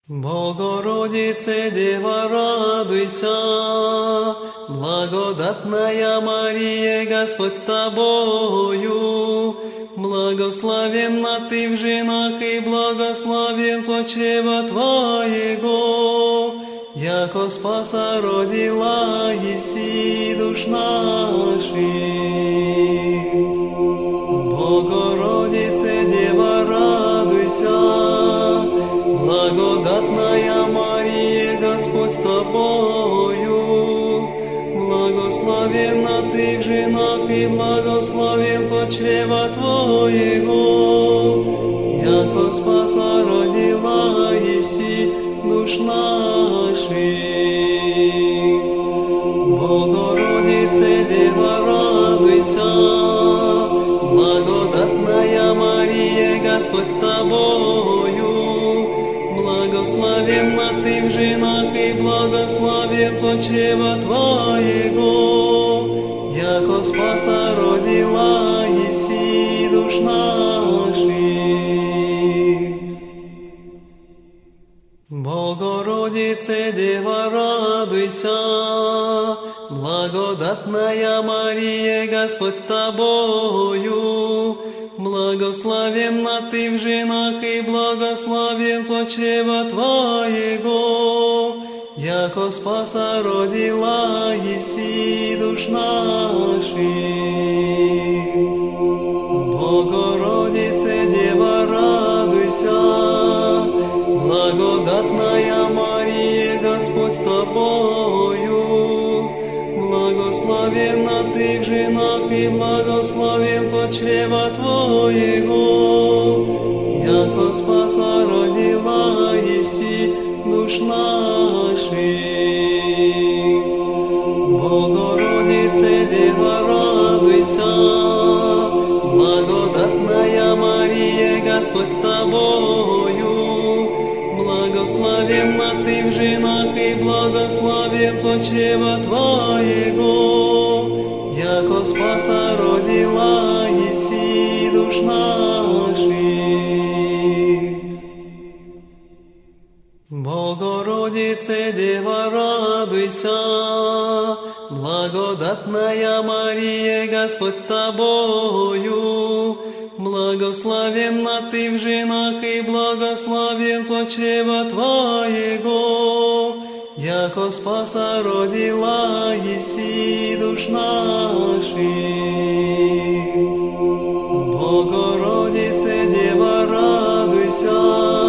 Богородице, Дева, радуйся, благодатная Мария, Господь с тобою, благословенна ты в женах и благословен плод чрева твоего, яко спаса родила еси душ наших. Богородице, Дева, радуйся, благодатная Мария, Господь с тобою, благословенна ты в женах и благословен плод чрева твоего, яко спаса родила еси душ наших. Богородице, Дева, радуйся, благодатная Мария, Господь с тобою, благословенна ты в женах и благословен плод чрева твоего, яко спаса родила еси душ наших. Богородице, Дева, радуйся, благодатная Мария, Господь с тобою, благословенна ты в женах и благословен плод чрева твоего, яко спаса родила еси душ наших. Богородице, Дева, радуйся, благодатная Мария, Господь с тобою, благословенна ты в женах и благословен плод чрева твоего, яко спаса родила еси душ наших. Богородице, Дева, радуйся, благодатная Мария, Господь с тобою, благословенна ты в женах и благословен плод чрева твоего, яко спаса родила еси душ наших. Богородице, Дева, радуйся, благодатная Мария, Господь с тобою, благословенна ты в женах и благословен плод чрева твоего, яко спаса родила еси душ наших. Богородице, Дева, радуйся,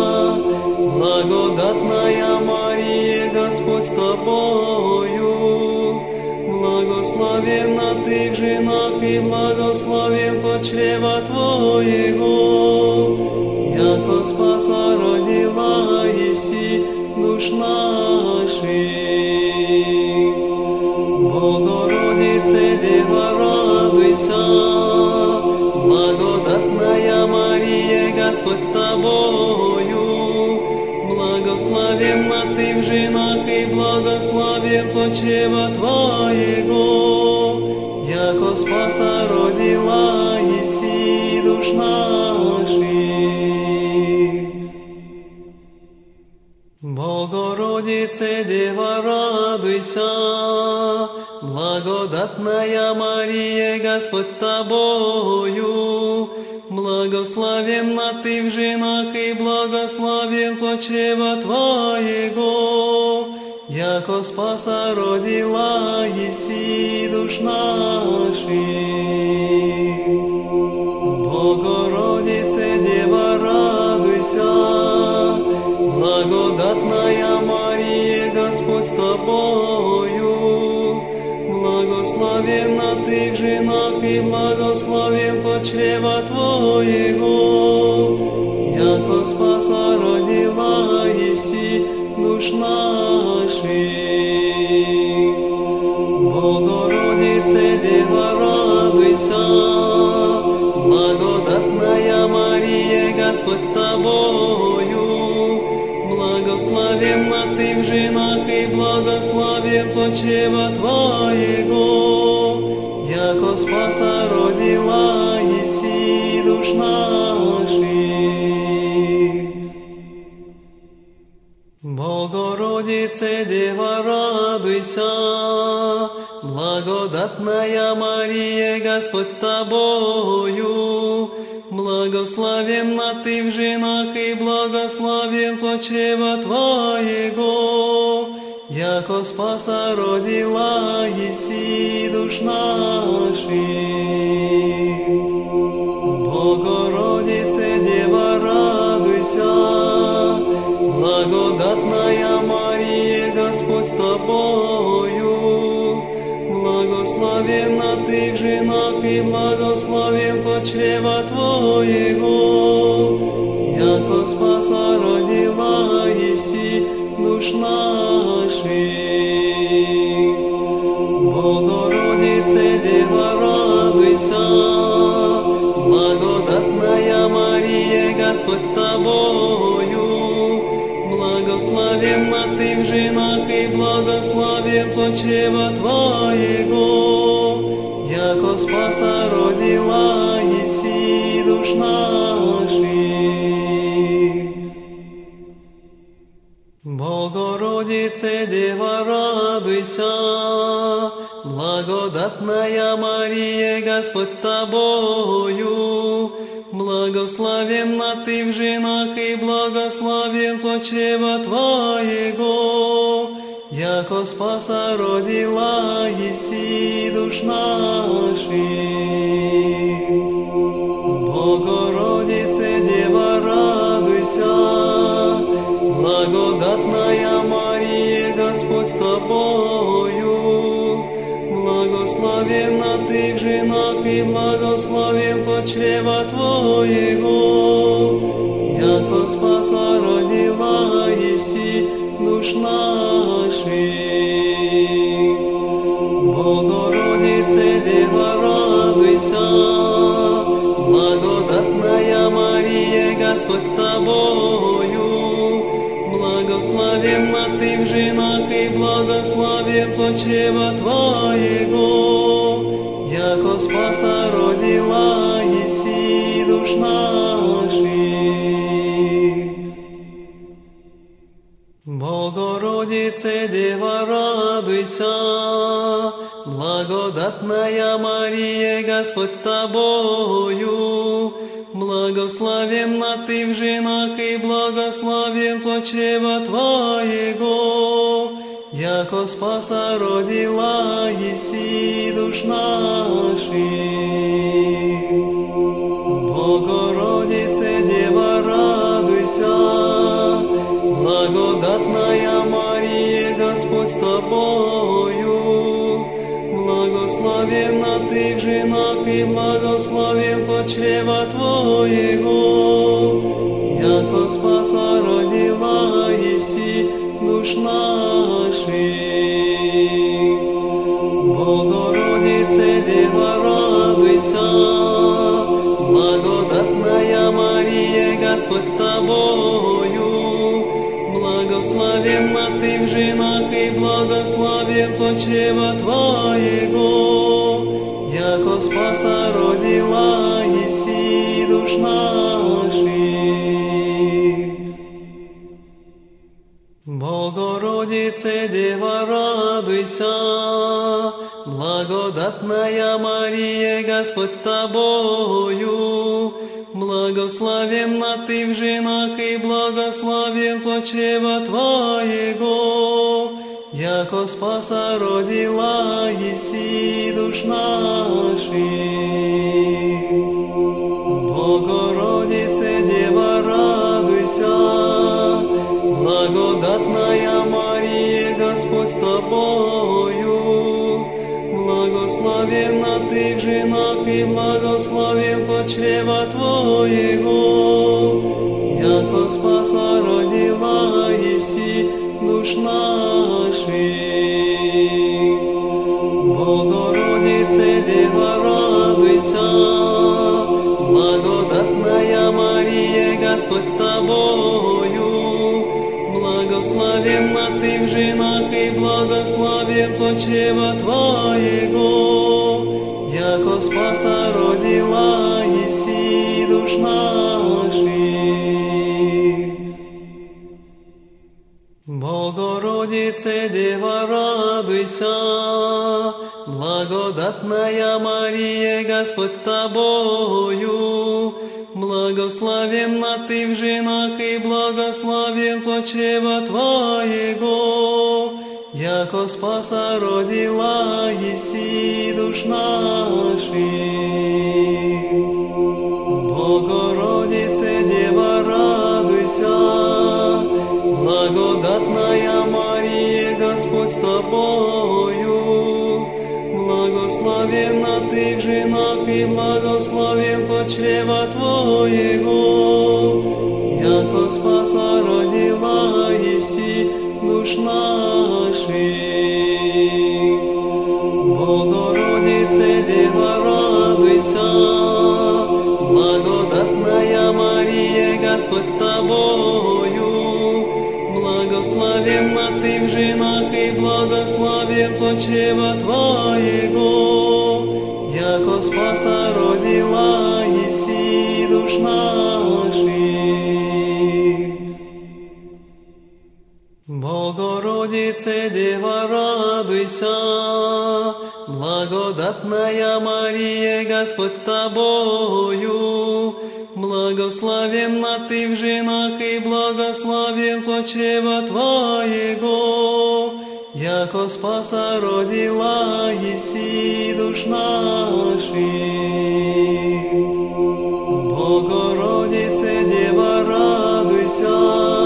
благодатная Мария, Господь с тобою, благословенна ты в женах и благословен плод чрева твоего, яко спаса родила еси душ наших. Богородице, Дева, радуйся, благодатная Мария, Господь с тобою, благословенна ты в женах и благословен плод чрева твоего, яко спаса родила еси душ наших. Богородице, Дева, радуйся, благодатная Мария, Господь с тобою, благословенна ты в женах и благословен плод чрева твоего, яко спаса родила еси душ наших. Богородице, Дева, радуйся, благодатная Мария, Господь с тобою, благословенна ты в женах и благословен плод чрева твоего, яко спаса родила еси душ наших. Богородице, Дева, радуйся, благодатная Мария, Господь с тобою, благословенна ты в женах и благословен плод чрева твоего, яко спаса родила еси душ наших. Богородице, Дева, радуйся, благодатная Мария, Господь с тобою, благословенна ты в женах, и благословен плод чрева твоего, яко Спаса родила еси душ наших. Богородице, Дева, радуйся, благодатная Мария, Господь с тобою, благословенна ты в женах, и благословен плод чрева твоего, яко Спаса родила еси душ наших. Богородице, Дева, радуйся, благодатная Мария, Господь с тобою, благословенна ты в женах, и благословен плод чрева твоего, яко Спаса родила еси душ наших. Богородице, Дева, радуйся, благодатная Мария, Господь с тобою, благословенна ты в женах, и благословен плод чрева твоего, яко Спаса родила еси душ наших. Богородице, Дева, радуйся, благодатная Мария, Господь с тобою, благословенна ты в женах, и благословен плод чрева твоего, яко Спаса родила еси душ наших. Богородице, Дева, радуйся, благодатная Мария, Господь с тобою, благословенна ты в женах, и благословен плод чрева твоего, яко Спаса родила еси душ наших. Богородице, Дева, радуйся, благодатная Мария, Господь с тобою, благословенна ты в женах, и благословен плод чрева твоего, яко Спаса родила еси душ наших. Богородице, Дева, радуйся, благодатная Мария, Господь с тобою, благословенна ты в женах, и благословен плод чрева твоего, яко Спаса родила еси душ наших. Богородице, Дева, радуйся, благодатная Мария, Господь с тобою, благословенна ты в женах, и благословен плод чрева твоего, яко Спаса родила еси душ наших. Богородице, Дева, радуйся, благодатная Мария, Господь с тобою, благословенна ты в женах, и благословен плод чрева твоего, яко Спаса родила еси душ наших. Богородице, Дева, радуйся, благодатная Мария, Господь с тобою, благословенна ты в женах, и благословен плод чрева твоего, яко Спаса родила еси душ наших. Богородице, Дева, радуйся, благодатная Мария, Господь с тобою, благословенна ты в женах, и благословен плод чрева твоего, яко Спаса родила еси душ наших. Богородице, Дева, радуйся, благодатная Мария, Господь с тобою, благословенна ты в женах и благословен плод чрева твоего, яко спаса родила еси душ наших. Богородице, Дева, радуйся, благодатная Мария, Господь с тобою, благословенна ты в женах и благословен плод чрева твоего, яко спаса родила еси душ наших. Богородице, Дева, радуйся, благодатная Мария, Господь с тобою, благословенна ты в женах и благословен плод чрева твоего, яко спаса родила еси душ наших. Богородице, Дева, радуйся, благодатная Мария, Господь с тобою, благословенна ты в женах и благословен плод чрева твоего, яко спаса родила еси душ наших. Богородице, Дева, радуйся,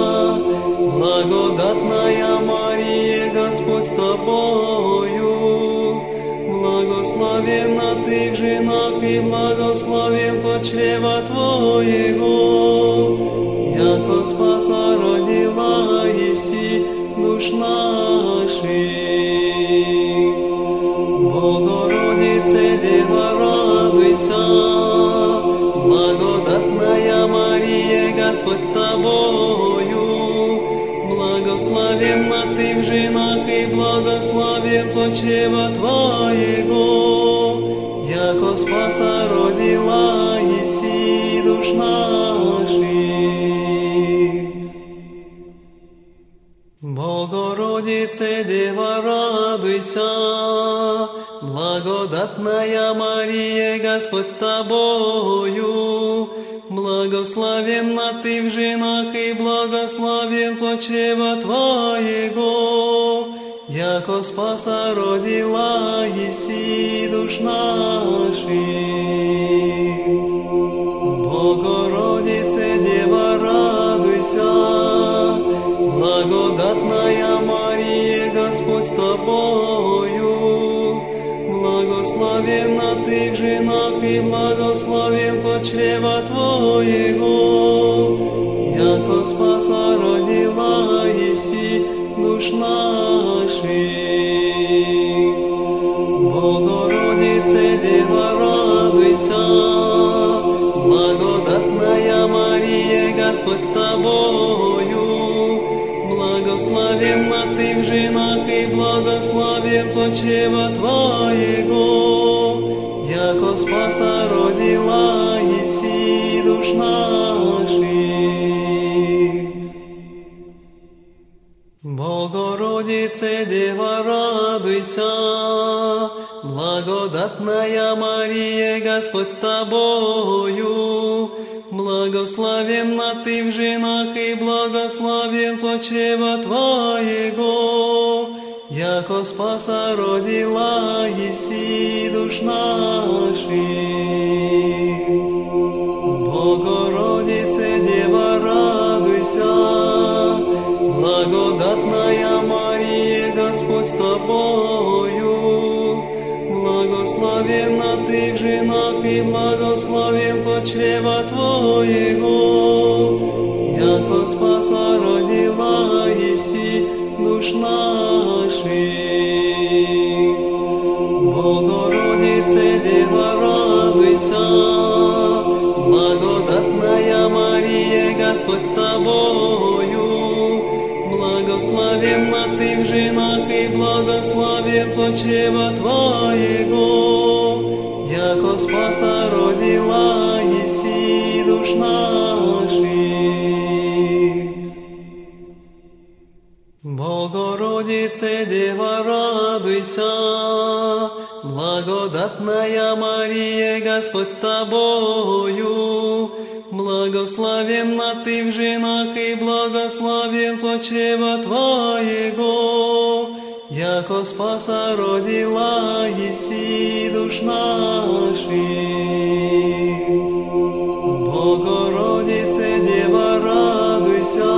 благодатная Мария, Господь с тобою, благословенна ты в женах и благословен плод чрева твоего, яко спаса родила еси душ наших. Богородице, Дева, радуйся, благодатная Мария, Господь с тобою, благословенна ты в женах и благословен плод чрева твоего, яко спаса родила еси душ наших. Богородице, Дева, радуйся, благодатная Мария, Господь с тобою, благословенна ты в женах и благословен плод чрева твоего, яко спаса родила еси душ наших. Богородице, Дева, радуйся, благодатная Мария, Господь с тобою, благословенна ты в женах и благословен плод чрева твоего, яко спаса родила еси душ наших. Богородице, Дева, радуйся, благодатная Мария, Господь с тобою, благословенна ты в женах и благословен плод чрева твоего, яко спаса родила еси душ наших. Богородице, Дева, радуйся, благодатная Мария, Господь с тобою, благословенна ты в женах и благословен плод чрева твоего, яко спаса родила еси душ наших. Богородице, Дева, радуйся, благодатная Мария, Господь с тобою, благословенна ты в женах и благословен плод чрева твоего, яко спаса родила еси душ наших. Богородице, Дева, радуйся, благодатная Мария, Господь с тобою, благословенна ты в женах и благословен плод чрева твоего, яко спаса родила еси душ наших. Богородице, Дева, радуйся, благодатная Мария, Господь с тобою, благословенна ты в женах и благословен плод чрева твоего, яко спаса родила еси душ наших. Богородице, Дева, радуйся,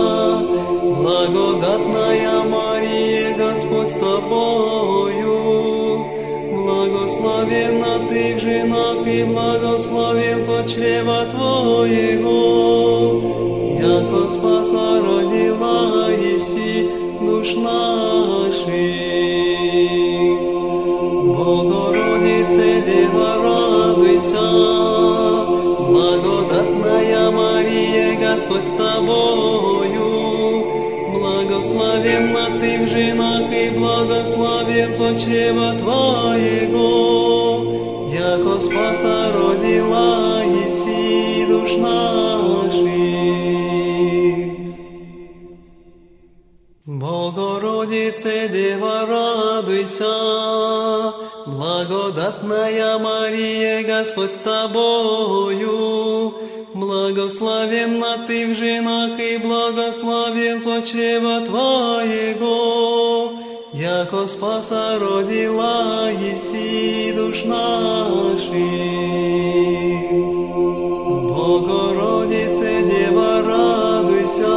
благодатная Мария, Господь с тобою, благословенна ты в женах и благословен плод чрева твоего, яко спаса родила еси душ наших. Богородице, Дева, радуйся, благодатная Мария, Господь с тобою, благословенна ты в женах и благословен плод чрева твоего, яко спаса родила еси душ наших. Богородице, Дева, радуйся, благодатная Мария, Господь с тобою, благословенна ты в женах и благословен плод чрева твоего, яко спаса родила еси душ наших. Богородице, Дева, радуйся,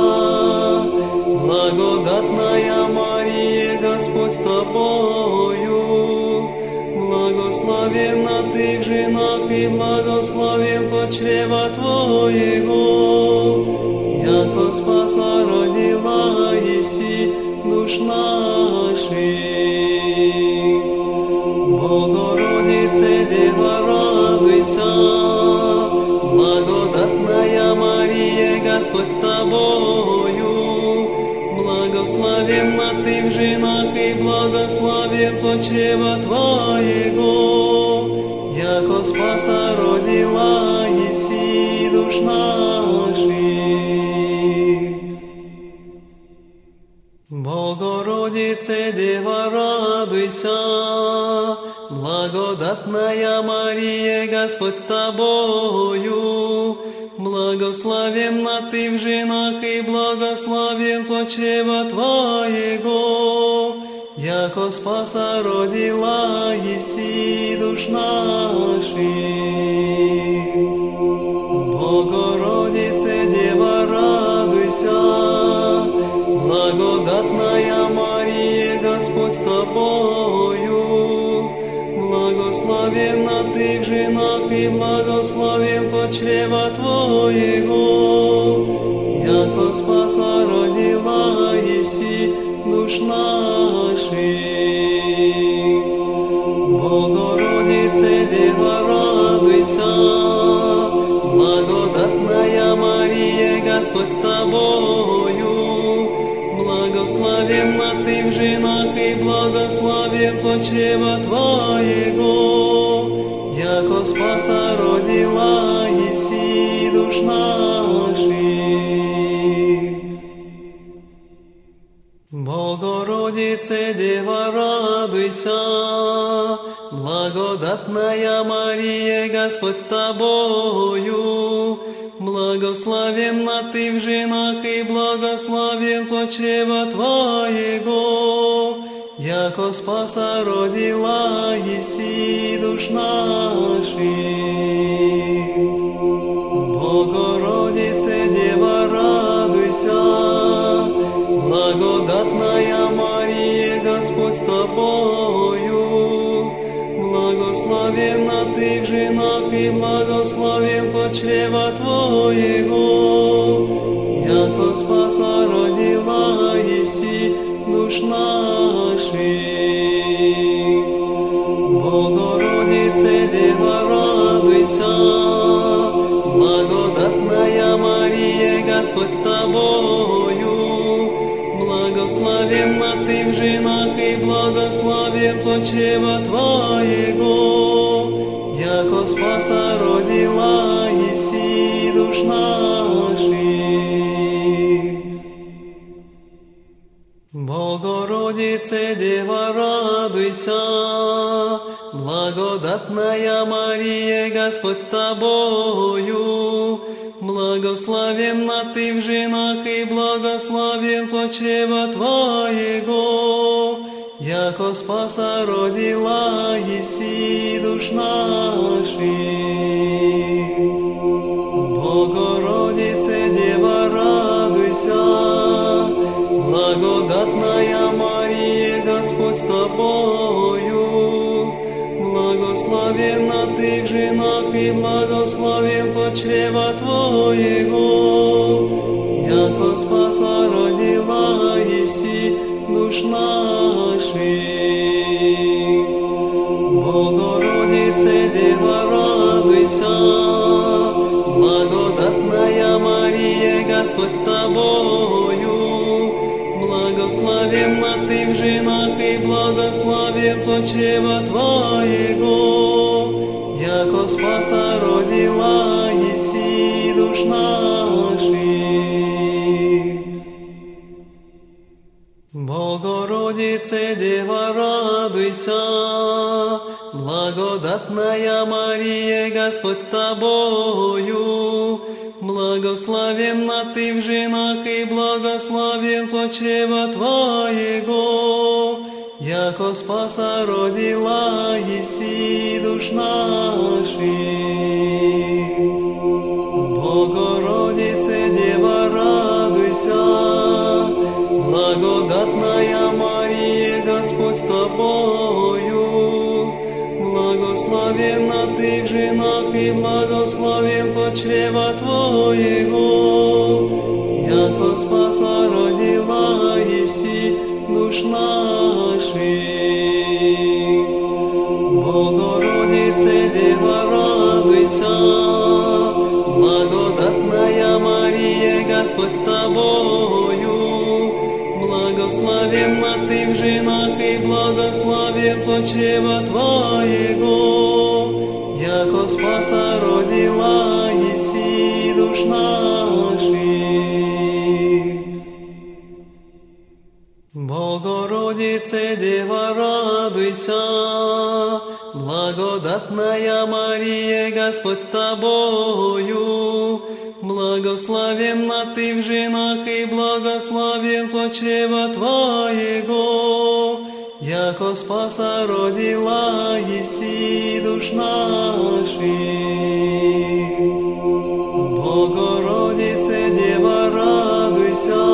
благодатная Мария, Господь с тобою, благословенна ты в женах и благословен плод чрева твоего, яко спаса родила еси душ наших. Богородице, Дева, радуйся, благодатная Мария, Господь с тобою, благословенна ты в женах и благословен плод чрева твоего, яко спаса родила еси душ наших. Богородице, Дева, радуйся, благодатная Мария, Господь с тобою, благословенна ты в женах и благословен плод чрева твоего, яко спаса родила еси душ наших. Богородице, Дева, радуйся, благодатная Мария, Господь с тобою, благословенна ты в женах и благословен плод чрева твоего, яко спаса родила еси душ наших. Богородице, Дева, радуйся, благодатная Мария, Господь с тобою, благословенна ты в женах и благословен плод чрева твоего, яко спаса родила еси душ наших. Богородице, Дева, радуйся, благодатная Мария, Господь с тобою, благословенна ты в женах и благословен плод чрева твоего, яко спаса родила еси душ наших. Богородице, Дева, радуйся, благодатная Мария, Господь с тобою, благословенна ты в женах и благословен плод чрева твоего, яко спаса родила еси душ наших. Богородице, Дева, радуйся, благодатная Мария, Господь с тобою, благословенна ты в женах и благословен плод чрева твоего, яко спаса родила еси душ наших. Богородице, Дева, радуйся, благодатная Мария, Господь с тобою, благословенна ты в женах, и благословен плод чрева твоего, яко спаса родила еси душ наших. Богородице, Дева, радуйся, благодатная Мария, Господь с тобою, благословенна ты в женах, и благословен плод чрева твоего, яко спаса родила еси душ наших. Богородице, Дева, радуйся, благодатная Мария, Господь с тобою, благословенна ты в женах, и благословен плод чрева твоего, яко спаса родила еси душ наших. Богородице, Дева, радуйся, благодатная Мария, Господь с тобою, благословенна ты в женах, и благословен плод чрева твоего, яко спаса родила еси душ наших. Богородице, Дева, радуйся, благодатная Мария, Господь с тобою, благословенна ты в женах, и благословен плод чрева твоего, яко спаса родила еси душ наших. Богородице, Дева, радуйся, благодатная Мария, Господь с тобою, благословенна ты в женах, и благословен плод чрева твоего, яко спаса родила еси душ наших. Богородице, Дева, радуйся, благодатная Мария, Господь с тобою, благословенна ты в женах, и благословен плод чрева твоего, яко спаса родила еси душ наших. Богородице, Дева, радуйся,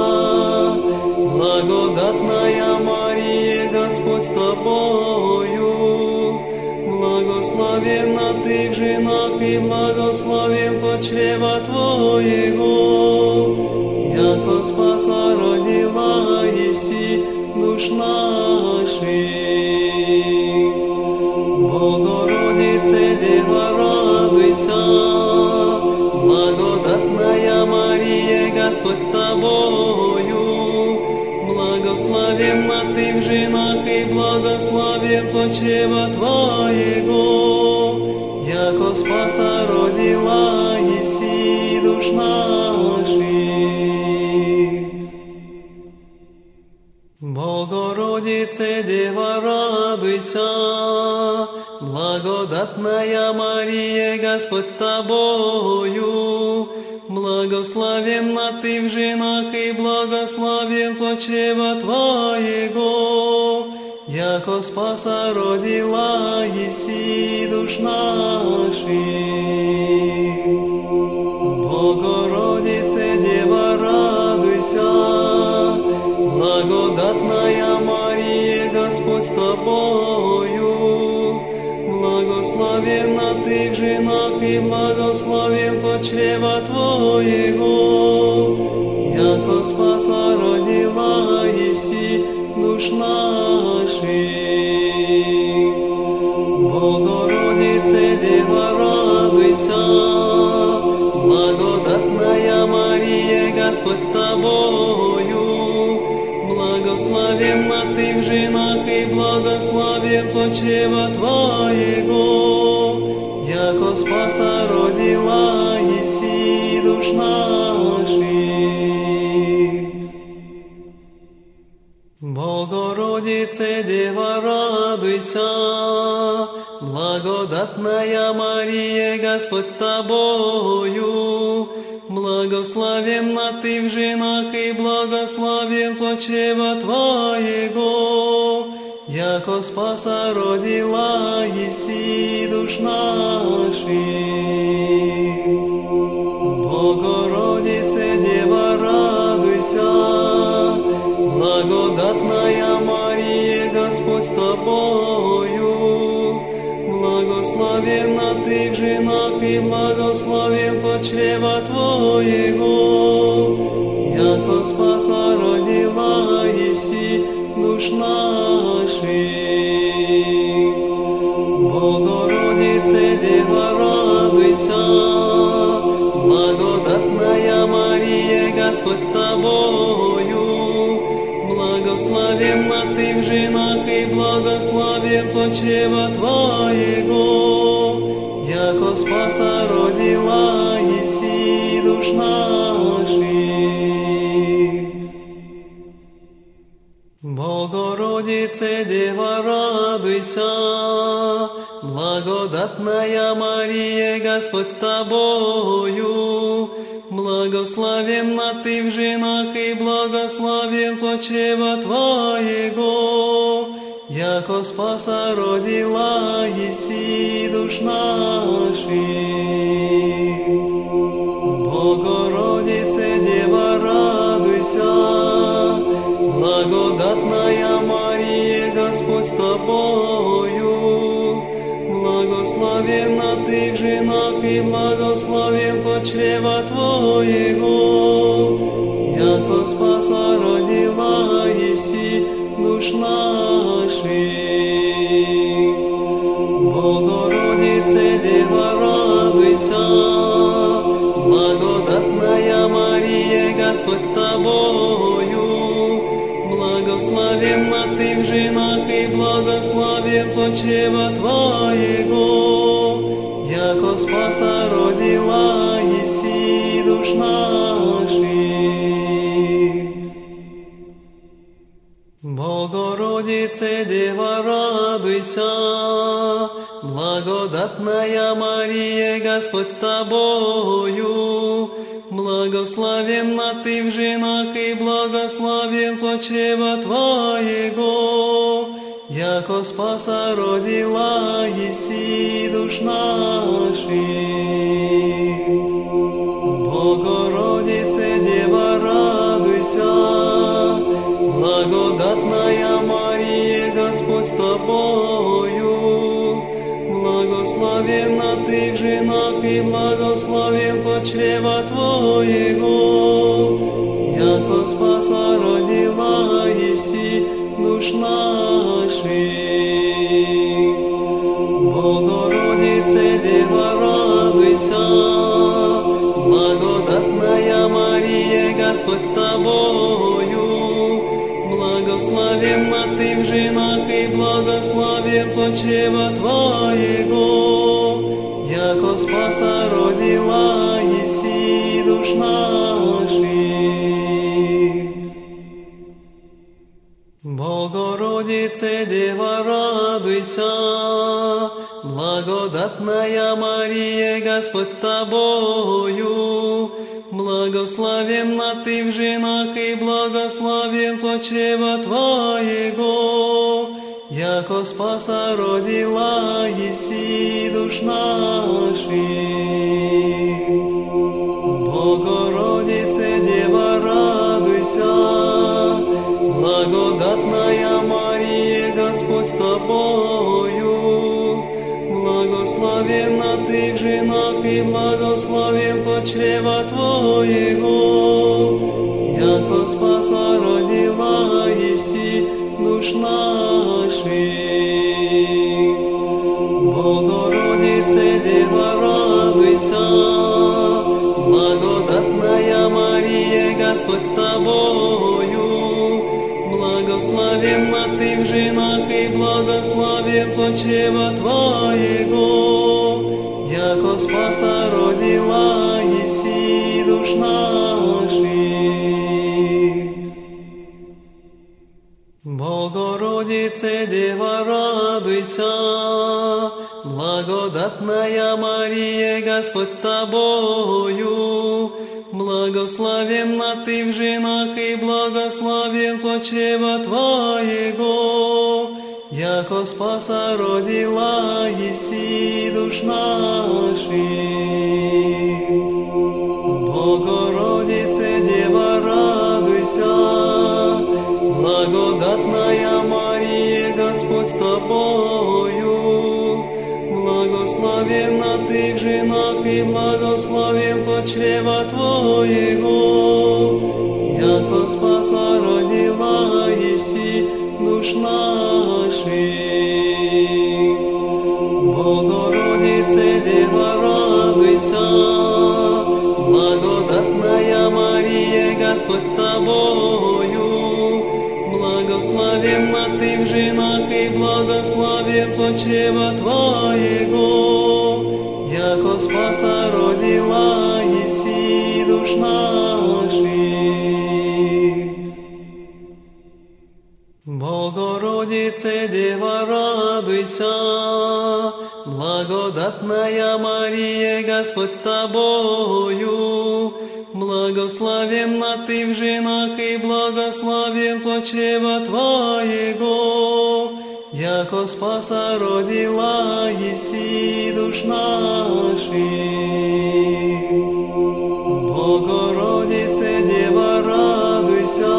благодатная Мария, Господь с тобою, благословенна ты в женах, и благословен плод чрева твоего, яко спаса родила еси душ наших. Богородице, Дева, радуйся, благодатная Мария, Господь с тобою, благословенна ты в женах, и благословен плод чрева твоего, яко спаса родила еси душ наших. Богородице, Дева, радуйся, благодатная Мария, Господь с тобою, благословенна ты в женах, и благословен плод чрева твоего, яко спаса родила еси душ наших. Богородице, Дева, радуйся, благодатная Мария, Господь с тобою, благословенна ты в женах, и благословен плод чрева твоего, яко спаса родила еси душ наших. Богородице, Дева, радуйся, благодатная Мария, Господь с тобою, благословенна ты в женах, и благословен плод чрева твоего, яко спаса родила еси душ наших. Богородице, Дева, радуйся, благодатная Мария, Господь с тобою, благословенна ты в женах и благословен плод чрева твоего, яко спаса родила еси душ наших. Богородице, Дева, радуйся, благодатная Мария, Господь с тобою, благословенна ты в женах и благословен плод чрева твоего, яко спаса родила еси душ наших. Богородице, Дева, радуйся, благодатная Мария, Господь с тобою, благословенна ты в женах и благословен плод чрева твоего, яко спаса родила еси душ наших. Богородице, Дева, радуйся, благодатная Мария, Господь с тобою, благословенна ты в женах и благословен плод чрева твоего, яко спаса родила еси душ наших. Богородице, Дева, радуйся, благодатная Мария, Господь с тобою, благословенна ты в женах и благословен плод чрева твоего, яко спаса родила еси душ наших. Богородице, Дева, радуйся, благодатная Мария, Господь с тобою, благословенна ты в женах и благословен плод чрева твоего, яко спаса родила еси душ наших. Богородице, Дева, радуйся, благодатная Мария, Господь с тобою, благословенна ты в женах и благословен плод чрева твоего, яко спаса родила еси душ наших. Богородице, Дева, радуйся, благодатная Мария, Господь с тобою, благословенна ты в женах и благословен плод чрева твоего, яко спаса родила еси душ наших. Богородице, Дева, радуйся, благодатная Мария, Господь с тобою, благословенна ты в женах и благословен плод чрева твоего, яко спаса родила еси душ наших. Богородице, Дева, радуйся, благодатная Мария, Господь с тобою, благословенна ты в женах и благословен плод чрева твоего, яко спаса родила еси душ наших. Богородице, Дева, радуйся, благодатная Мария, Господь с тобою, благословенна ты в женах и благословен плод чрева твоего, яко спаса родила еси душ наших. Богородице, Дева, радуйся, благодатная Мария, Господь с тобою, благословенна ты в женах и благословен плод чрева твоего, яко спаса родила еси душ наших. Богородице, Дева, радуйся, благодатная Мария, Господь с тобою, благословенна ты в женах и благословен плод чрева твоего, яко спаса родила еси душ наших. Богородице, Дева, радуйся, благодатная Мария, Господь с тобою, благословенна ты в женах и благословен плод чрева твоего, яко спаса родила еси душ наших. Богородице, Дева, радуйся, благодатная Мария, Господь с тобою, благословенна ты в женах и благословен плод чрева твоего, яко спаса родила еси душ наших. Богородице, Дева, радуйся, благодатная Мария, Господь с тобою, благословенна ты в женах и благословен плод чрева твоего, яко спаса родила еси душ наших. Богородице, Дева, радуйся,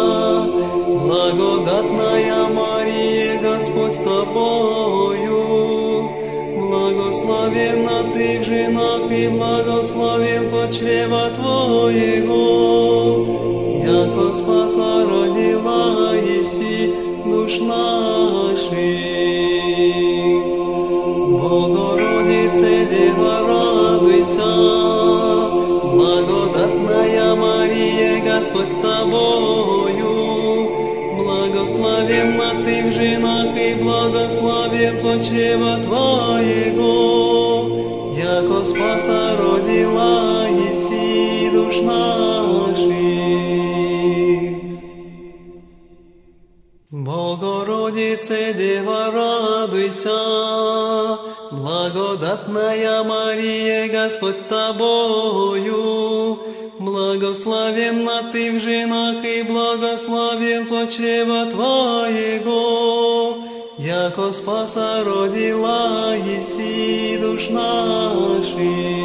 благодатная Мария, Господь с тобою, благословенна ты в женах и благословен плод чрева твоего, яко спаса родила еси душ наших. Богородице, Дева, радуйся, благодатная Мария, Господь с тобою, благословенна ты в женах и благословен плод чрева твоего, яко спаса родила еси душ наших. Богородице, Дева, радуйся, благодатная Мария, Господь с тобою, благословенна ты в женах и благословен плод чрева твоего, яко спаса родила еси душ наших.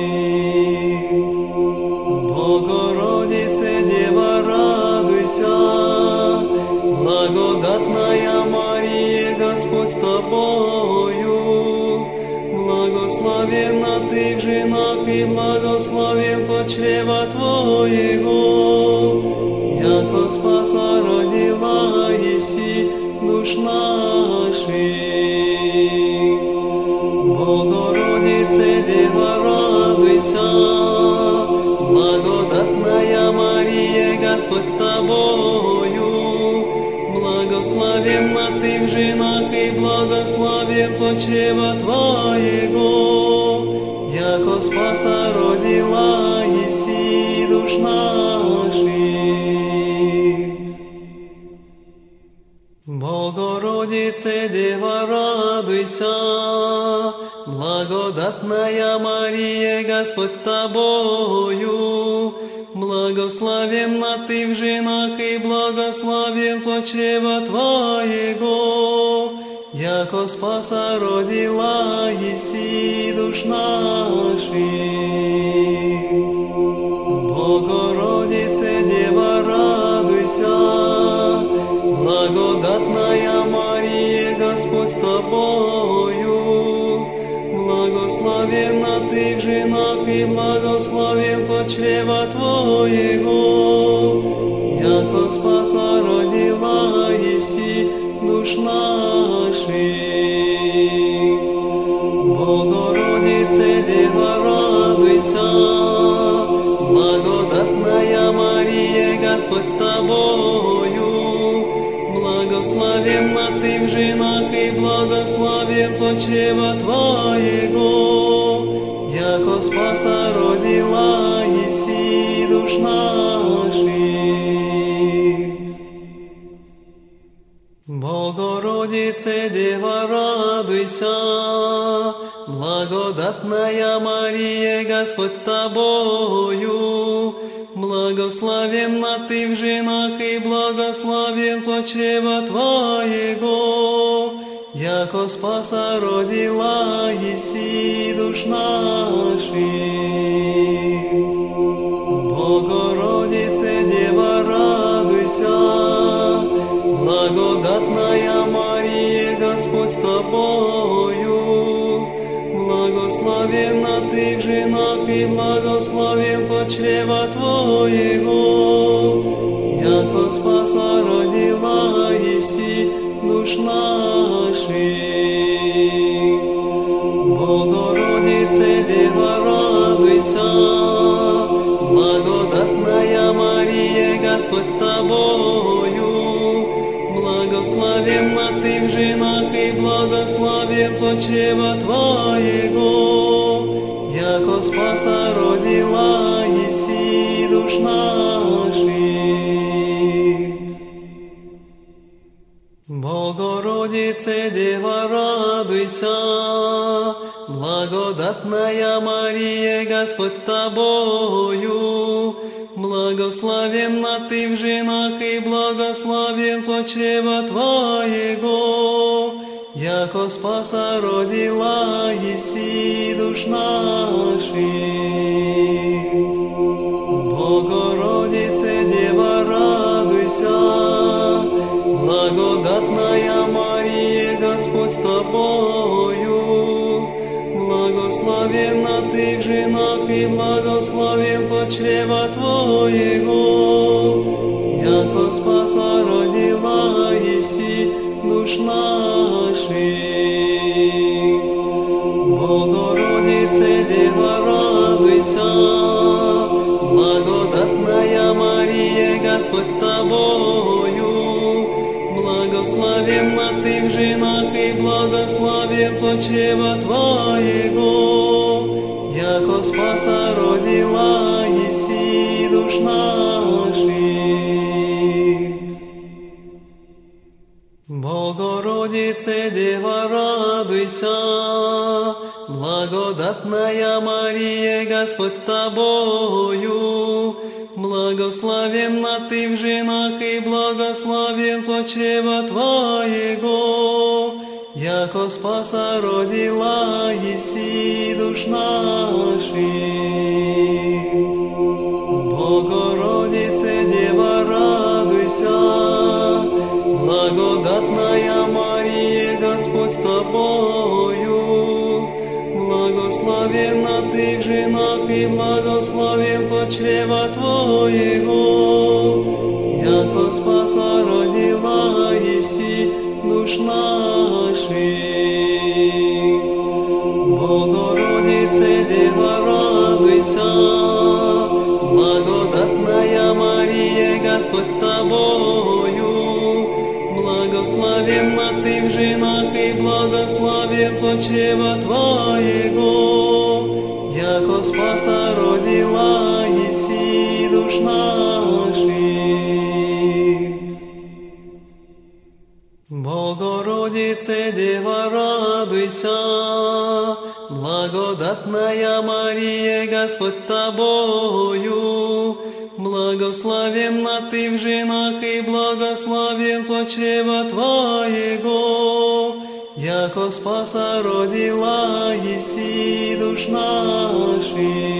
Богородице, Дева, радуйся, благодатная Мария, Господь с тобою, благословенна ты в женах и благословен плод чрева твоего, яко спаса родила еси душ наших. Богородице, Дева, радуйся, благодатная Мария, Господь с тобою, благословенна ты в женах и благословен плод чрева твоего, яко спаса родила еси душ наших. Богородице, Дева, радуйся, благодатная Мария, Господь с тобою, благословенна ты в женах и благословен плод чрева твоего, яко спаса родила еси душ наших. Богородице, Дева, радуйся, благодатная Мария, Господь с тобою, благословенна ты в женах и благословен плод чрева твоего, яко спаса родила еси душ наших. Богородице, Дева, радуйся, благодатная Мария, Господь с тобою, благословенна ты в женах и благословен плод чрева твоего, яко спаса родила еси душ наших. Богородице, Дева, радуйся, благодатная Мария, Господь с тобою, благословенна ты в женах, и благословен плод чрева твоего, яко спаса родила еси душ наших. Богородице, Дева, радуйся, благодатная Мария, Господь с тобою, благословенна ты в женах, и благословен плод чрева твоего, яко спаса родила еси душ наших. Богородице, Дева, радуйся, благодатная Мария, Господь с тобою, благословенна ты в женах, и благословен плод чрева твоего, яко спаса родила еси душ наших. Богородице, Дева, радуйся, благодатная Мария, Господь с тобою, благословенна ты в женах, и благословен плод чрева твоего, яко спаса родила еси душ наших. Богородице, Дева, радуйся, благодатная Мария, Господь с тобою, благословенна ты в женах, и благословен плод чрева твоего, яко спаса родила еси душ наших. Богородице, Дева, радуйся, благодатная Мария, Господь с тобою, благословенна ты в женах, и благословен плод чрева твоего, яко спаса родила еси душ наших. Богородице, Дева, радуйся, благодатная Мария, Господь с тобою, благословенна ты в женах, и благословен плод чрева твоего, яко спаса родила еси душ наших. Богородице, Дева, радуйся, благодатная Мария, Господь с тобою, благословенна ты в женах, и благословен плод чрева твоего, яко спаса родила еси душ наших. Богородице, Дева, радуйся, благодатная Мария, Господь с тобою, благословенна ты в женах, и благословен плод чрева твоего, яко спаса родила еси душ наших. Богородице, Дева, радуйся, благодатная Мария, Господь с тобою, благословенна ты в женах, и благословен плод чрева твоего, яко спаса родила еси душ наших.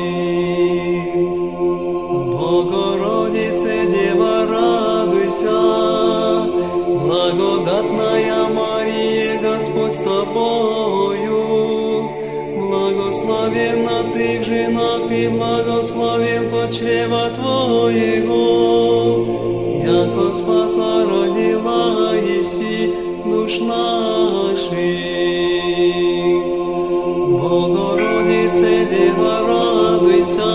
Богородице, Дева, радуйся, благодатная Мария, Господь с тобою, благословенна ты в женах, и благословен плод чрева твоего, яко спаса родила еси душ наших. Богородице, Дева, радуйся,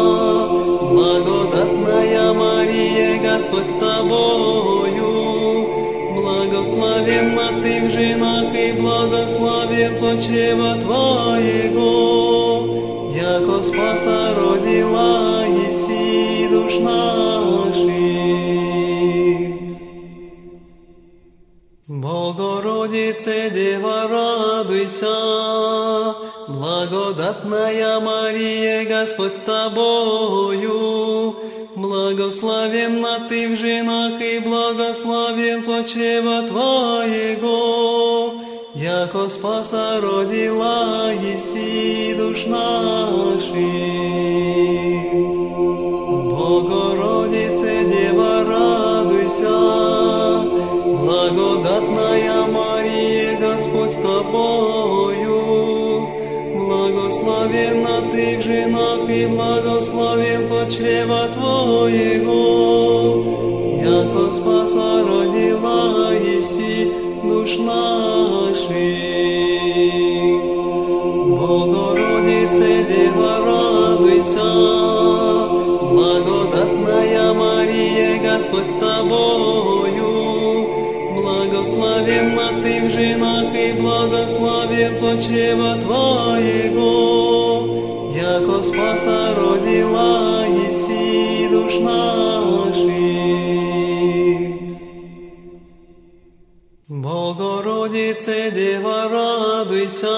благодатная Мария, Господь с тобою, благословенна ты в женах, и благословен плод чрева твоего, яко спаса родила еси душ наших. Богородице, Дева, радуйся, благодатная Мария, Господь с тобою, благословенна ты в женах и благословен плод чрева твоего, яко спаса родила еси душ наших. Богородице, Дева, радуйся, благодатная Мария, Господь с тобою, благословенна ты в женах и благословен плод чрева твоего, яко спаса родила еси душ наших. Богородице, Дева, радуйся, благодатная Мария, Господь с тобою, благословенна ты в женах и благословен плод чрева твоего, яко спаса родила еси душ наших. Богородице, Дева, радуйся,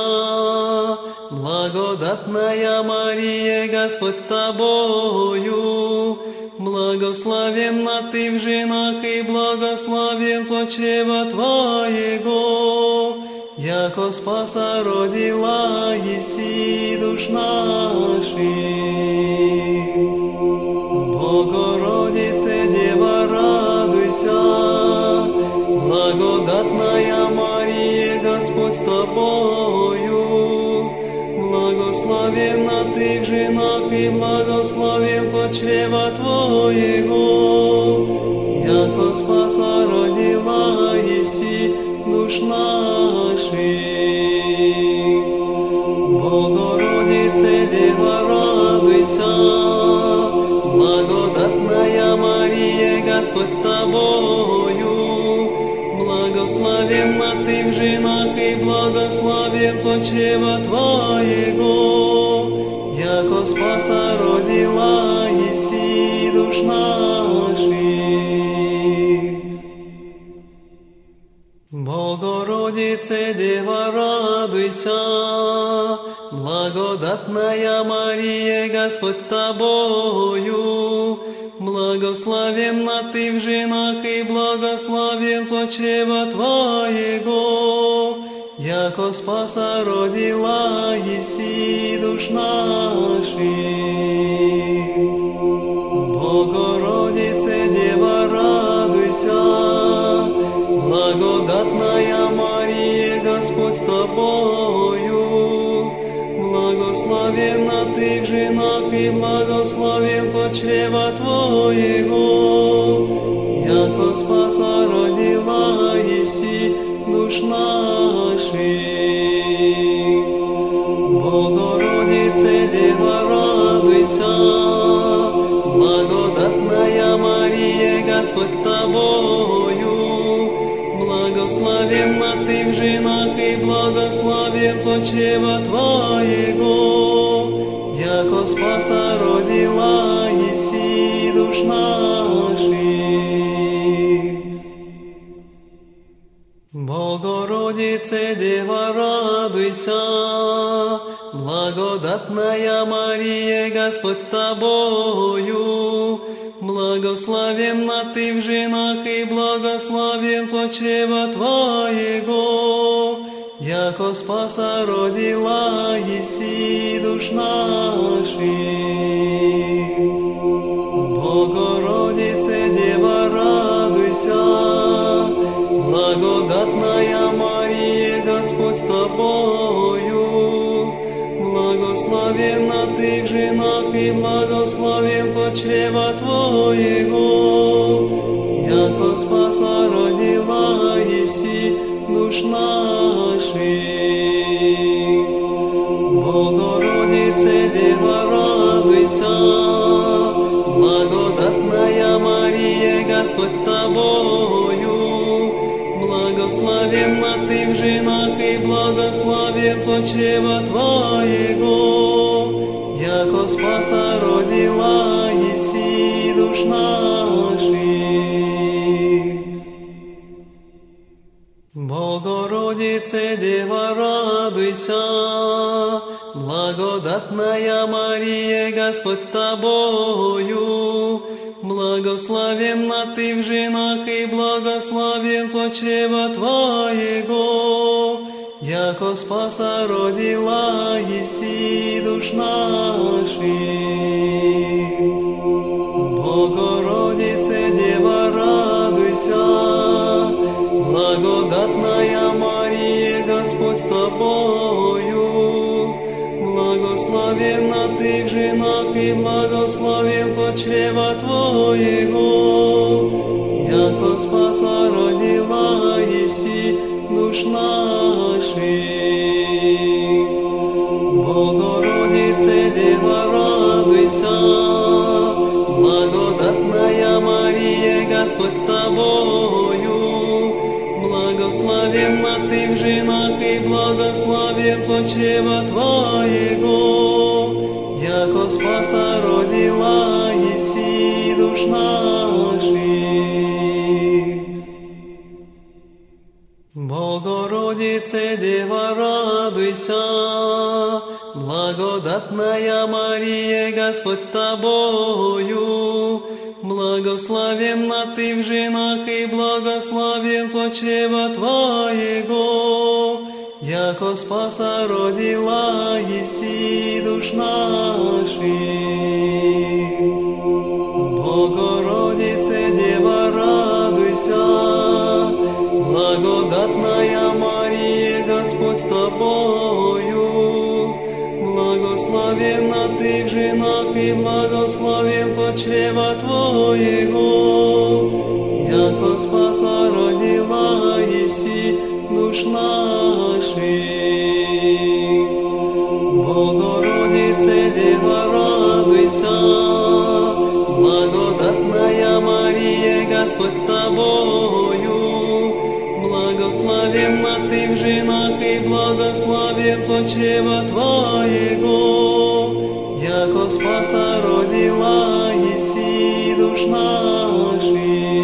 благодатная Мария, Господь с тобою, благословенна ты в женах и благословен плод чрева твоего, яко спаса родила еси душ наших. Богородице, Дева, радуйся, благодатная Мария, Господь с тобою, благословенна ты в женах и благословен плод чрева твоего, яко спаса родила еси душ наших. Богородице, Дева, радуйся, благодатная Мария, Господь с тобою, благословенна ты в женах и благословен плод чрева твоего, яко спаса родила еси душ наших. Богородице, Дева, радуйся, благодатная Мария, Господь с тобою, благословенна ты в женах и благословен плод чрева твоего, яко спаса родила еси душ наших. Богородице, Дева, радуйся, благодатная Мария, Господь с тобою, благословенна ты в женах и благословен плод чрева твоего, яко спаса родила еси душ наших. Богородице, Дева, радуйся, благодатная Мария, Господь с тобою, благословенна ты в женах и благословен плод чрева твоего, яко спаса родила еси душ наших. Богородице, Дева, радуйся, благодатная Мария, Господь с тобою, благословенна ты в женах и благословен плод чрева твоего, яко спаса родила еси душ наших. Богородице, Дева, радуйся, благодатная Мария, Господь с тобою, благословенна ты в женах и благословен плод чрева твоего, яко спаса родила еси душ наших. Богородице, Дева, радуйся, благодатная Мария, Господь с тобою, благословенна ты в женах и благословен плод чрева твоего, яко спаса родила еси душ наших. Богородице, Дева, радуйся, благодатная Мария, Господь с тобою, благословенна ты в женах, и благословен плод чрева твоего, яко спаса родила еси душ наших. Богородице, Дева, радуйся, благодатная Мария, Господь с тобою, благословенна ты в женах, и благословен плод чрева твоего, яко спаса родила еси душ наших. Богородице, Дева, радуйся, благодатная Мария, Господь с тобою, благословенна ты в женах, и благословен плод чрева твоего, яко спаса родила еси душ наших. Богородице, Дева, радуйся, благодатная Мария, Господь с тобою, благословенна ты в женах, и благословен плод чрева твоего, яко спаса родила еси душ наших. Богородице, Дева, радуйся, благодатная Мария, Господь с тобою, благословенна ты в женах, и благословен плод чрева твоего, яко спаса родила еси душ наших. Богородице, Дева, радуйся, благодатная Мария, Господь с тобою, благословенна ты в женах, и благословен плод чрева твоего, яко спаса родила еси душ наших.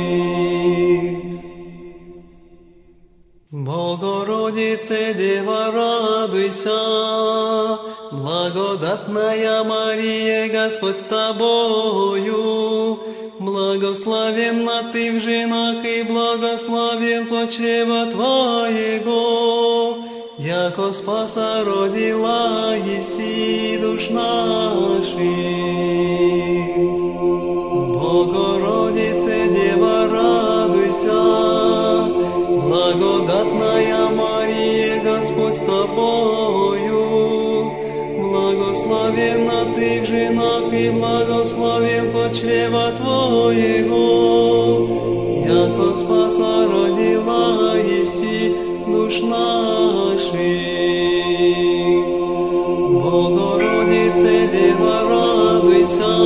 Богородице, Дева, радуйся, благодатная Мария, Господь с тобою, благословенна ты в женах, и благословен плод чрева твоего, яко спаса родила еси душ наших. Богородице, Дева, радуйся, благодатная Мария, Господь с тобою, благословенна ты в женах, и благословен плод чрева твоего, яко спаса родила еси душ наших. Богородице, Дева, радуйся,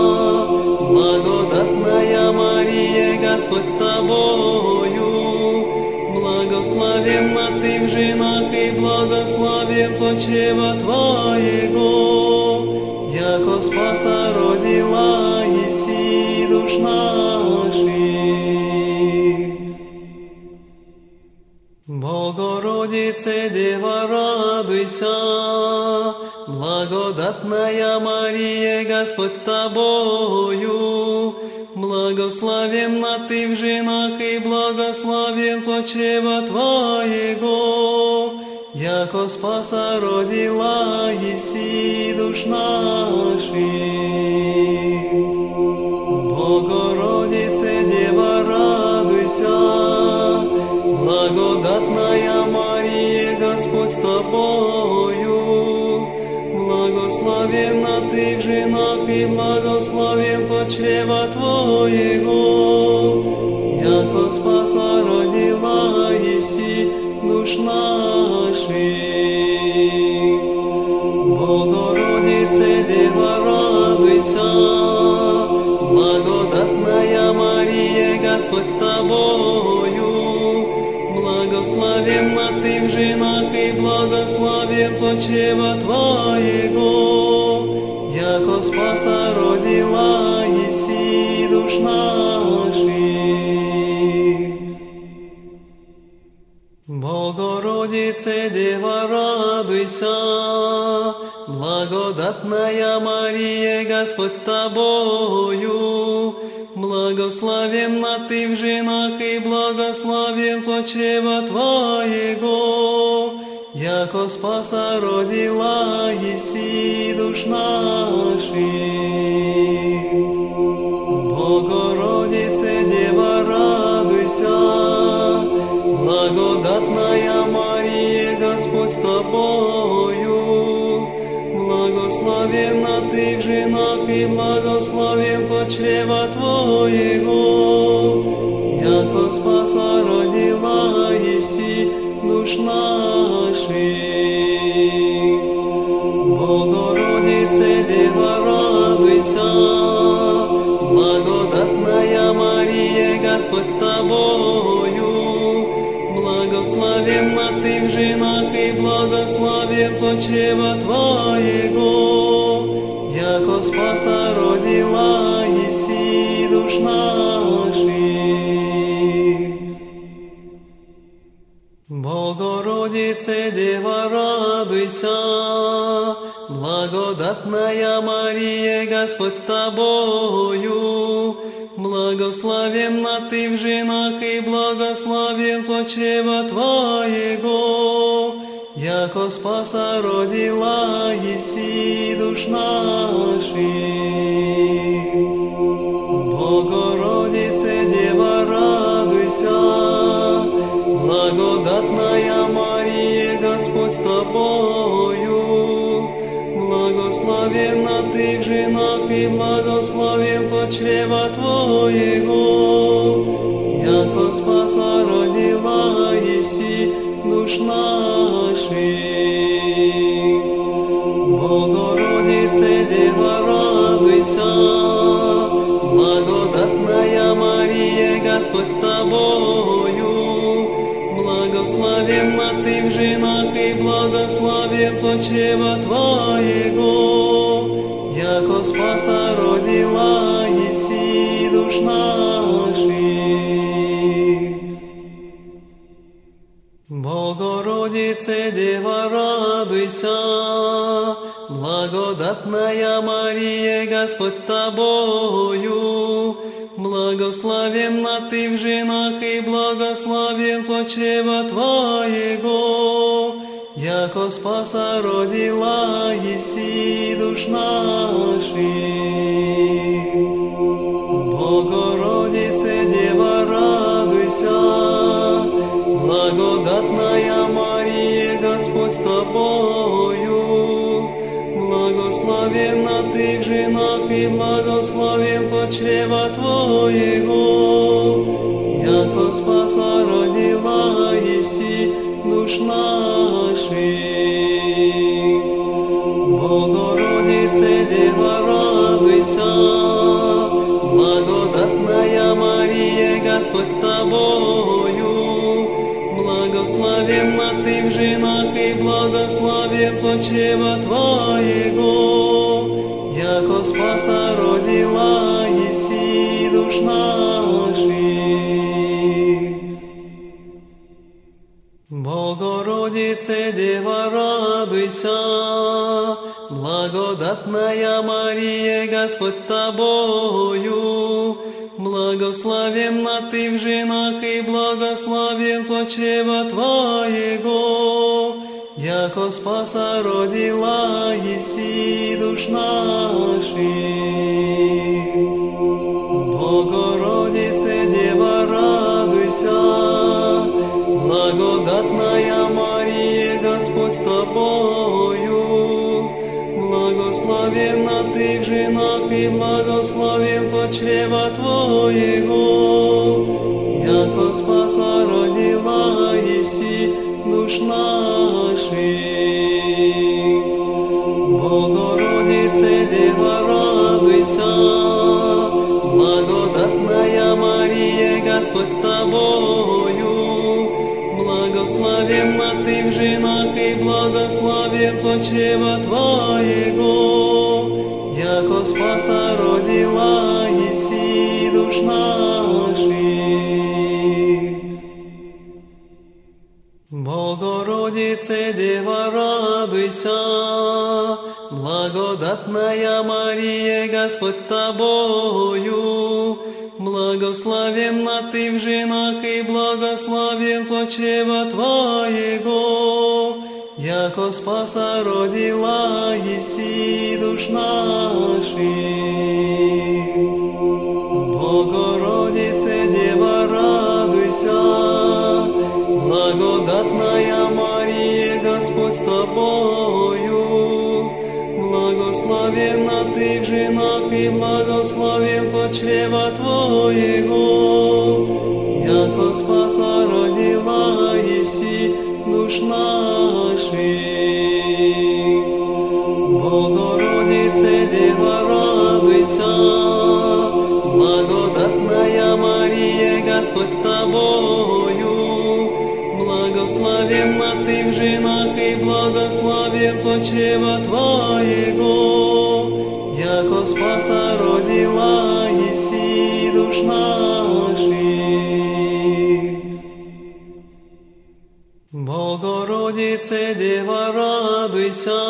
благодатная Мария, Господь с тобою, благословенна ты в женах, и благословен плод чрева твоего, яко спаса родила еси душ наших. Богородице, Дева, радуйся, благодатная Мария, Господь с тобою, благословенна ты в женах, и благословен плод чрева твоего, яко спаса родила еси душ наших. Богородице, Дева, радуйся, благодатная Мария, Господь с тобою, благословенна ты в женах, и благословен плод чрева твоего, яко спаса родила еси душ наших. Богородице, Дева, радуйся, благодатная Мария, Господь с тобою, благословенна ты в женах, и благословен плод чрева твоего, яко спаса родила еси душ наших. Богородице, Дева, радуйся, благодатная Мария, Господь с тобою, благословенна ты в женах, и благословен плод чрева твоего, яко Спаса родила еси душ наших. Богородице, Дева, радуйся, благодатная Мария, Господь с тобою, благословенна ты в женах, и благословен плод чрева твоего, яко Спаса родила еси душ наших. Богородице, Дева, радуйся, благодатная Мария, Господь с тобою, благословенна ты в женах, и благословен плод чрева твоего, яко Спаса родила еси душ наших. Богородице, Дева, радуйся, благодатная Мария, Господь с тобою, благословенна ты в женах, и благословен плод чрева твоего, яко Спаса родила еси душ наших. Богородице, Дева, радуйся, благодатная Мария, Господь с тобою, благословенна ты в женах, и благословен плод чрева твоего, яко Спаса родила еси душ наших. Богородице, Дева, радуйся, благодатная Мария, Господь с тобою, благословенна ты в женах, и благословен плод чрева твоего, яко Спаса родила еси душ наших. Богородице, Дева, радуйся, благодатная Мария, Господь с тобою, благословенна ты в женах, и благословен плод чрева твоего, яко Спаса родила еси душ наших. Богородице, Дева, радуйся, благодатная Мария, Господь с тобою, благословенна ты в женах, и благословен плод чрева твоего, яко Спаса родила еси душ наших. Богородице, Дева, радуйся, благодатная Мария, Господь с тобою, благословенна ты в женах, и благословен плод чрева твоего, яко Спаса родила еси душ наших. Богородице, Дева, радуйся, благодатная Мария, Господь с тобою, благословенна ты в женах, и благословен плод чрева твоего, яко Спаса родила еси душ наших. Богородице, Дева, радуйся, благодатная Мария, Господь с тобою, благословенна ты в женах, и благословен плод чрева твоего, яко Спаса родила еси душ наших. Богородице, Дева, радуйся, благодатная Мария, Господь с тобою, благословенна ты в женах, и благословен плод чрева твоего, яко Спаса родила еси душ наших. Богородице, Дева, радуйся, благодатная Мария, Господь с тобою, благословенна ты в женах и благословен плод чрева твоего, яко спаса родила еси душ наших. Богородице, Дева, радуйся, благодатная Мария, Господь с тобою, благословенна ты в женах и благословен плод чрева твоего, яко спаса родила еси душ наших. Богородице, Дева, радуйся, благодатная Мария, Господь с тобою, благословенна ты в женах и благословен плод чрева твоего, яко спаса родила еси душ наших. Богородице, Дева, радуйся,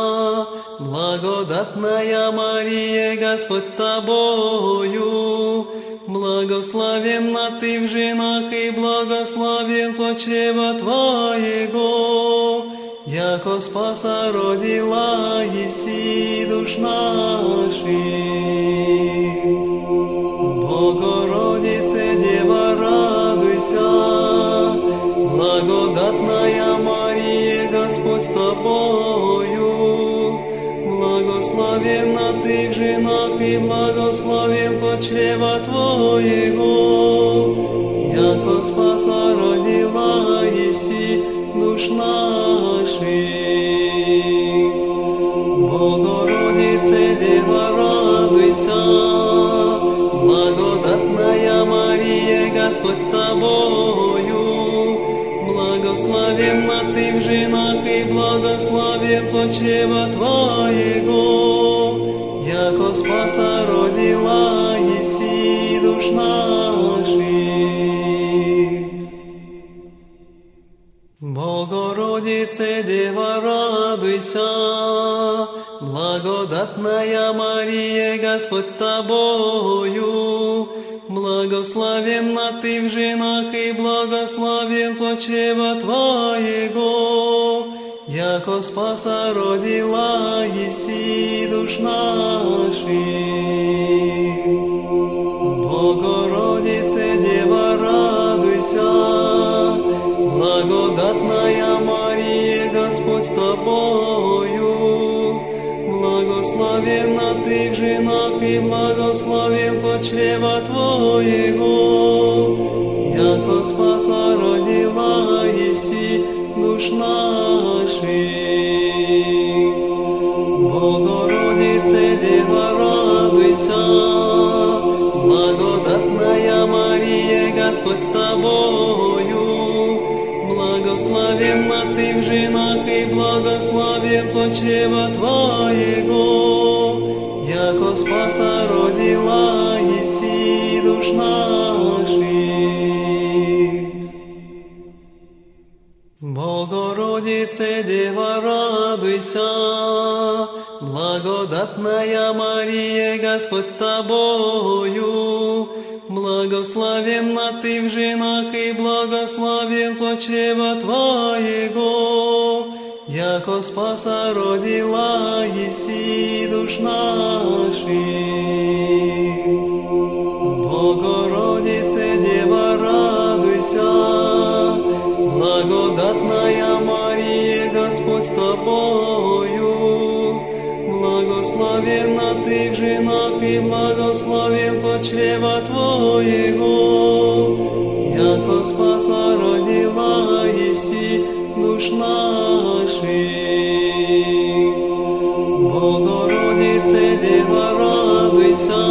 благодатная Мария, Господь с тобою, благословенна ты в женах и благословен плод чрева твоего, яко спаса родила еси душ наших. Богородице, Дева, радуйся, благодатная Мария, Господь с тобою, благословенна ты в женах и благословен плод чрева твоего, яко спаса родила еси душ наших. Богородице, Дева, радуйся, благодатная Мария, Господь с тобою, благословенна ты в женах и благословен плод чрева твоего, яко спаса родила еси душ наших. Богородице, Дева, радуйся, благодатная Мария, Господь с тобою, благословенна ты в женах и благословен плод чрева твоего, яко спаса родила еси душ наших. Богородице, Дева, радуйся, благодатная Мария, Господь с тобою, благословенна ты в женах и благословен плод чрева твоего, яко спаса родила еси душ наших. Богородице, Дева, радуйся, благодатная Мария, Господь с тобою, благословенна ты в женах и благословен плод чрева твоего, яко спаса родила еси душ наших. Богородице, Дева, радуйся, благодатная Мария, Господь с тобою, благословенна ты в женах и благословен плод чрева твоего, яко спаса родила еси душ наших. Богородице, Дева, радуйся, благодатная Мария, Господь с тобою, благословенна ты в женах и благословен плод чрева твоего, яко спаса родила еси душ наших. Богородице, Дева, радуйся,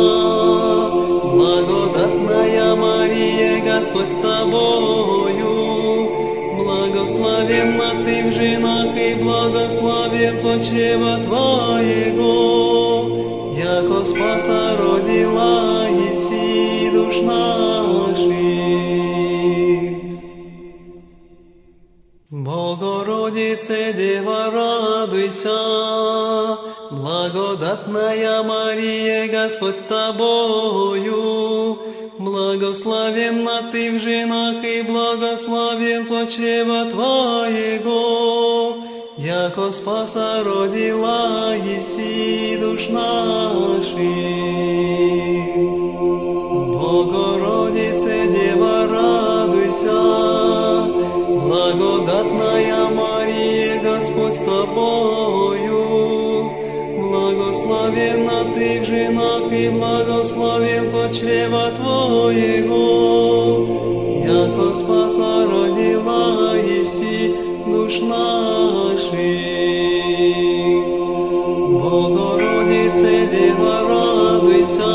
благодатная Мария, Господь с тобою, благословенна ты в женах и благословен плод чрева твоего, яко спаса родила еси душ наших. Богородице, Дева, радуйся, благодатная Мария, Господь с тобою, благословенна ты в женах, и благословен плод чрева твоего, яко спаса родила еси душ наших. Богородице, Дева, радуйся, благодатная Мария, Господь с тобою, благословенна ты в женах, и благословен плод чрева твоего, яко спаса родила еси душ наших. Богородице, Дева, радуйся,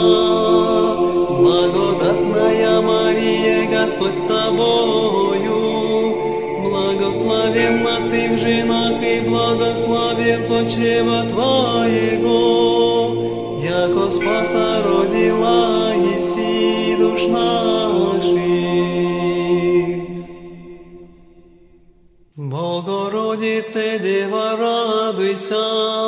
благодатная Мария, Господь с тобою, благословенна ты в женах, и благословен плод чрева твоего, яко спаса родила еси душ наших. Богородице, Дева, радуйся,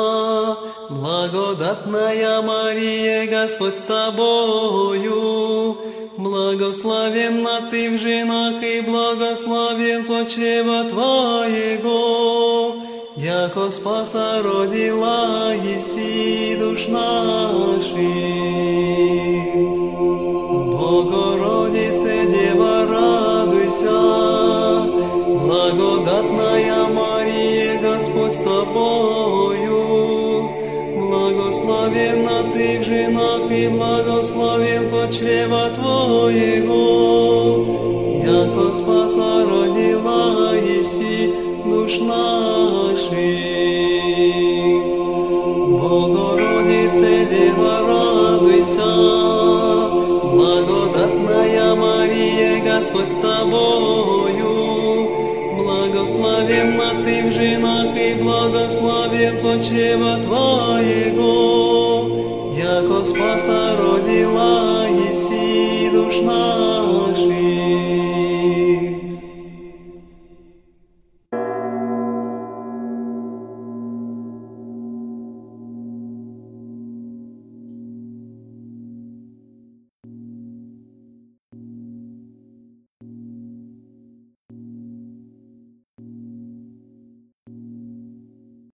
благодатная Мария, Господь с тобою, благословенна ты в женах, и благословен плод чрева твоего, яко спаса родила еси душ наших. Богородице, Дева, радуйся, благодатная Мария, Господь с тобою, благословенна ты в женах, и благословен плод чрева твоего, яко спаса родила еси душ наших. Богородице, Дева, радуйся, благодатная Мария, Господь с тобою, благословенна ты в женах, и благословен плод чрева твоего, яко спаса родила